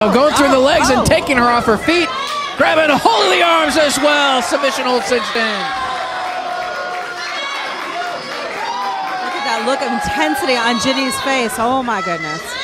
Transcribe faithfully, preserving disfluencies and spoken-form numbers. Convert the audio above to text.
Going through the legs oh. and taking her off her feet. Grabbing a hold of the arms as well. Submission hold cinched in. Look at that look of intensity on Jinny's face. Oh my goodness.